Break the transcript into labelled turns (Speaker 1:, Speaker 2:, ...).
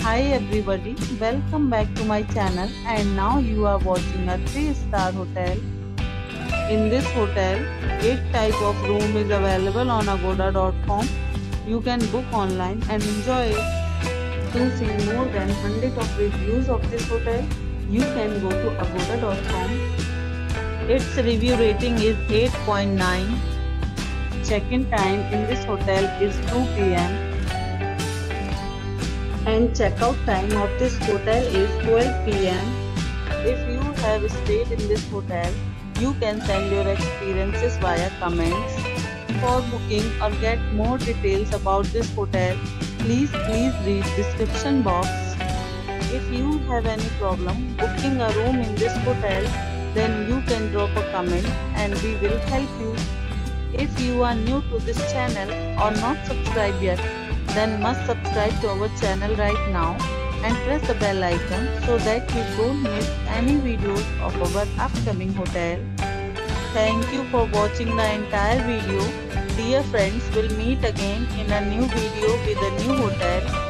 Speaker 1: Hi everybody, welcome back to my channel and now you are watching a 3-star hotel. In this hotel, 8 type of room is available on agoda.com. You can book online and enjoy it. To see more than 100 of reviews of this hotel, you can go to agoda.com. Its review rating is 8.9. Check-in time in this hotel is 2 p.m. and checkout time of this hotel is 12 p.m. If you have stayed in this hotel, you can send your experiences via comments. For booking or get more details about this hotel, please read description box. If you have any problem booking a room in this hotel, then you can drop a comment and we will help you. If you are new to this channel or not subscribed yet, then must subscribe to our channel right now and press the bell icon so that you don't miss any videos of our upcoming hotel. Thank you for watching the entire video. Dear friends, we'll meet again in a new video with a new hotel.